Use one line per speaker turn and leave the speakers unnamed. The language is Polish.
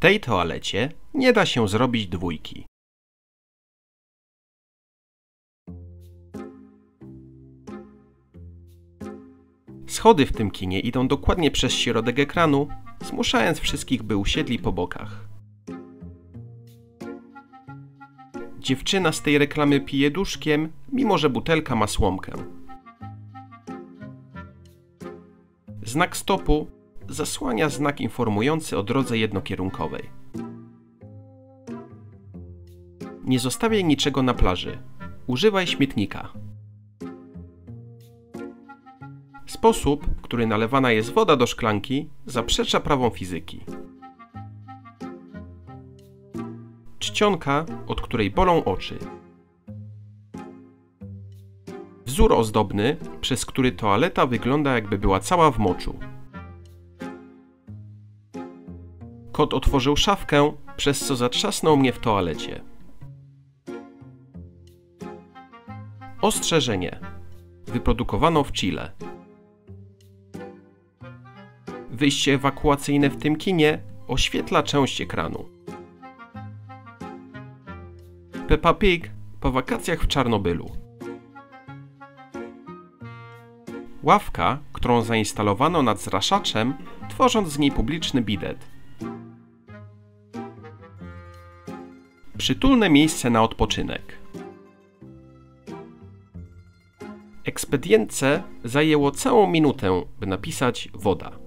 tej toalecie nie da się zrobić dwójki. Schody w tym kinie idą dokładnie przez środek ekranu, zmuszając wszystkich, by usiedli po bokach. Dziewczyna z tej reklamy pije duszkiem, mimo że butelka ma słomkę. Znak stopu zasłania znak informujący o drodze jednokierunkowej. Nie zostawiaj niczego na plaży. Używaj śmietnika. Sposób, w który nalewana jest woda do szklanki, zaprzecza prawom fizyki. Czcionka, od której bolą oczy. Wzór ozdobny, przez który toaleta wygląda, jakby była cała w moczu. Kot otworzył szafkę, przez co zatrzasnął mnie w toalecie. Ostrzeżenie. Wyprodukowano w Chile. Wyjście ewakuacyjne w tym kinie oświetla część ekranu. Peppa Pig po wakacjach w Czarnobylu. Ławka, którą zainstalowano nad zraszaczem, tworząc z niej publiczny bidet. Przytulne miejsce na odpoczynek. Ekspedientce zajęło całą minutę, by napisać woda.